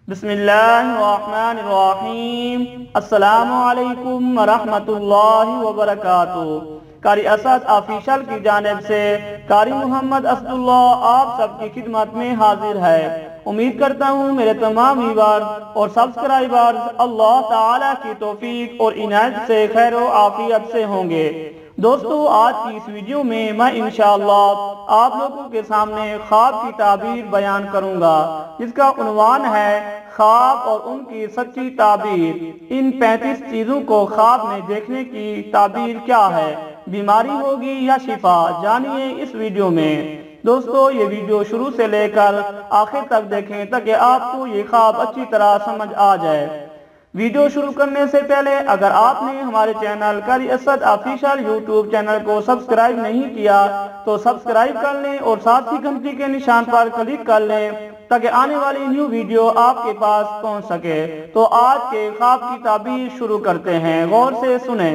بسم اللہ الرحمن الرحیم۔ السلام علیکم ورحمۃ اللہ وبرکاتہ۔ قاری اسد آفیشل کی جانب سے قاری محمد اسد اللہ آپ سب کی خدمت میں حاضر ہے۔ امید کرتا ہوں میرے تمام ویورز اور سبسکرائبرز اللہ تعالیٰ کی توفیق اور عنایت سے خیر و عافیت سے ہوں گے۔ دوستو، آج کی اس ویڈیو میں انشاءاللہ آپ لوگوں کے سامنے خواب کی تعبیر بیان کروں گا، جس کا عنوان ہے خواب اور ان کی سچی تعبیر۔ ان 35 چیزوں کو خواب میں دیکھنے کی تعبیر کیا ہے، بیماری ہوگی یا شفا، جانیے اس ویڈیو میں۔ دوستو، یہ ویڈیو شروع سے لے کر آخر تک دیکھیں تاکہ آپ کو یہ خواب اچھی طرح سمجھ آ جائے۔ ویڈیو شروع کرنے سے پہلے اگر آپ نے ہمارے channel Qari Asad official YouTube channel کو سبسکرائب نہیں کیا تو سبسکرائب کر لیں اور ساتھ ہی گھنٹی کے نشان پر کلک کر لیں تاکہ آنے والی نیو ویڈیو آپ کے پاس پہنچ سکے۔ تو آج کے خواب کی تعبیر شروع کرتے ہیں، غور سے سنیں۔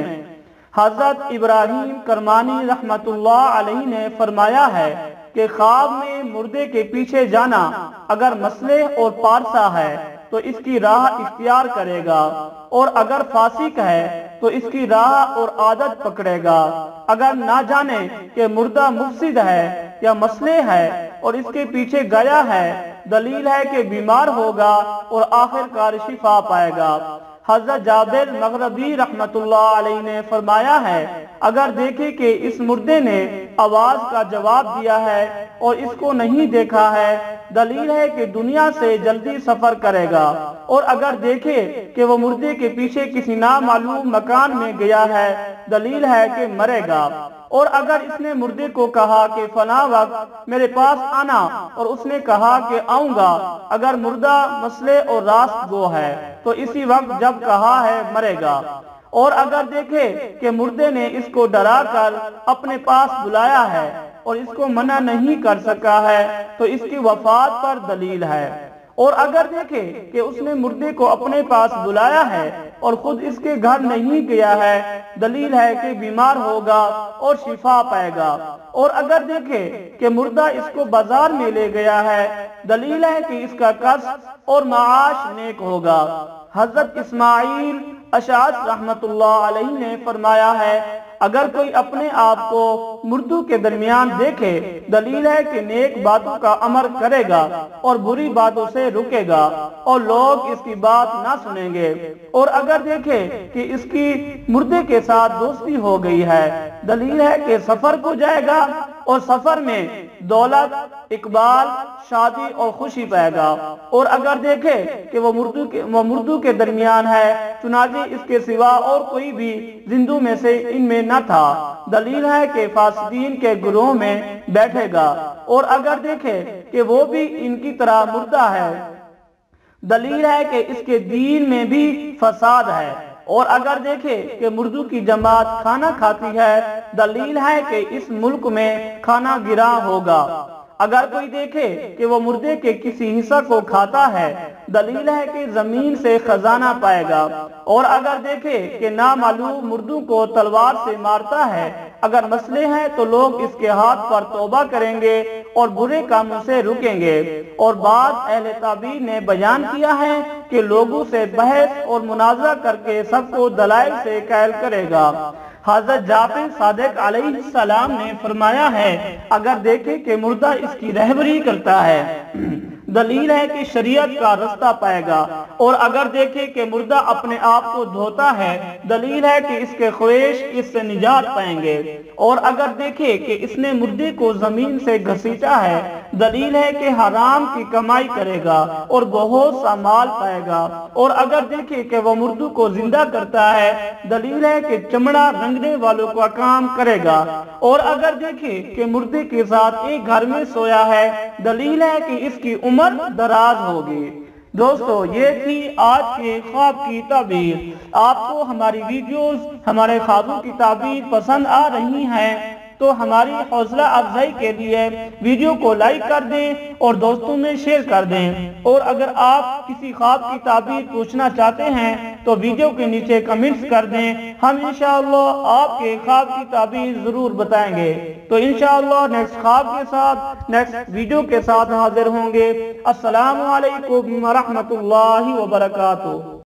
حضرت ابراہیم کرمانی رحمت اللہ علیہ نے فرمایا ہے کہ خواب میں مردے کے پیچھے جانا اگر مسلح اور پارسا ہے تو اس کی راہ اختیار کرے گا، اور اگر فاسق ہے تو اس کی راہ اور عادت پکڑے گا۔ اگر نہ جانے کہ مردہ مفسد ہے یا مصلح ہے اور اس کے پیچھے گیا ہے، دلیل ہے کہ بیمار ہوگا اور آخر کار شفا پائے گا۔ حضرت جابر مغربی رحمت اللہ علیہ نے فرمایا ہے اگر دیکھے کہ اس مردے نے آواز کا جواب دیا ہے اور اس کو نہیں دیکھا ہے، دلیل ہے کہ دنیا سے جلدی سفر کرے گا، اور اگر دیکھے کہ وہ مردے کے پیچھے کسی نامعلوم مکان میں گیا ہے، دلیل ہے کہ مرے گا، اور اگر اس نے مردے کو کہا کہ فلاں وقت میرے پاس آنا اور اس نے کہا کہ آؤں گا، اگر مردہ مسلح اور راست گو ہے تو اسی وقت جب کہا ہے مرے گا، اور اگر دیکھے کہ مردے نے اس کو ڈرا کر اپنے پاس بلایا ہے اور اس کو منع نہیں کر سکا ہے تو اس کی وفات پر دلیل ہے، اور اگر دیکھے کہ اس نے مردے کو اپنے پاس بلایا ہے اور خود اس کے گھر نہیں گیا ہے، دلیل ہے کہ بیمار ہوگا اور شفا پائے گا، اور اگر دیکھے کہ مردہ اس کو بازار میں لے گیا ہے، دلیل ہے کہ اس کا کسب اور معاش نیک ہوگا۔ حضرت اسماعیل اشعث رحمت اللہ علیہ نے فرمایا ہے اگر کوئی اپنے آپ کو مردوں کے درمیان دیکھے، دلیل ہے کہ نیک باتوں کا امر کرے گا اور بری باتوں سے رکے گا، اور لوگ اس کی بات نہ سنیں گے، اور اگر دیکھے کہ اس کی مردے کے ساتھ دوستی ہو گئی ہے، دلیل ہے کہ سفر کو جائے گا اور سفر میں دولت، اقبال، شادی اور خوشی پائے گا، اور اگر دیکھے کہ وہ مردوں کے درمیان ہے، چنانچہ اس کے سوا اور کوئی بھی زندوں میں سے ان میں نہ تھا، دلیل ہے کہ فاسدین کے گروہ میں بیٹھے گا، اور اگر دیکھے کہ وہ بھی ان کی طرح مردہ ہے، دلیل ہے کہ اس کے دین میں بھی فساد ہے، اور اگر دیکھے کہ مردوں کی جماعت کھانا کھاتی ہے، دلیل ہے کہ اس ملک میں کھانا گرا ہوگا۔ اگر کوئی دیکھے کہ وہ مردے کے کسی حصہ کو کھاتا ہے، دلیل ہے کہ زمین سے خزانہ پائے گا، اور اگر دیکھے کہ نامعلوم مردوں کو تلوار سے مارتا ہے، اگر مسئلے ہیں تو لوگ اس کے ہاتھ پر توبہ کریں گے اور برے کاموں سے رکیں گے، اور بعض اہل تعبیر نے بیان کیا ہے کہ لوگوں سے بحث اور مناظرہ کر کے سب کو دلائل سے قائل کرے گا۔ حضرت جعفر صادق علیہ السلام نے فرمایا ہے اگر دیکھے کہ مردہ اس کی رہبری کرتا ہے، دلیل ہے کہ شریعت کا رستہ پائے گا، اور اگر دیکھے کہ مردہ اپنے آپ کو دھوتا ہے، دلیل ہے کہ اس کے خویش اس سے نجات پائیں گے، اور اگر دیکھے کہ اس نے مردے کو زمین سے گھسیٹا ہے، دلیل ہے کہ حرام کی کمائی کرے گا اور بہت سا مال پائے گا، اور اگر دیکھے کہ وہ مردوں کو زندہ کرتا ہے، دلیل ہے کہ چمڑا رنگنے والوں کا کام کرے گا، اور اگر دیکھے کہ مردے کے ساتھ ایک گھر میں سویا ہے، دلیل ہے کہ اس کی عمر دراز ہوگی۔ دوستو، یہ تھی آج کے خواب کی تعبیر۔ آپ کو ہماری ویڈیوز، ہمارے خوابوں کی تعبیر پسند آ رہی ہیں تو ہماری حوصلہ افزائی کے لیے ویڈیو کو لائک کر دیں اور دوستوں میں شیئر کر دیں۔ اور اگر آپ کسی خواب کی تعبیر پوچھنا چاہتے ہیں تو ویڈیو کے نیچے کمنٹس کر دیں، ہم انشاءاللہ آپ کے خواب کی تعبیر ضرور بتائیں گے۔ تو انشاءاللہ نیکسٹ خواب کے ساتھ، نیکسٹ ویڈیو کے ساتھ حاضر ہوں گے۔ السلام علیکم ورحمۃ اللہ وبرکاتہ۔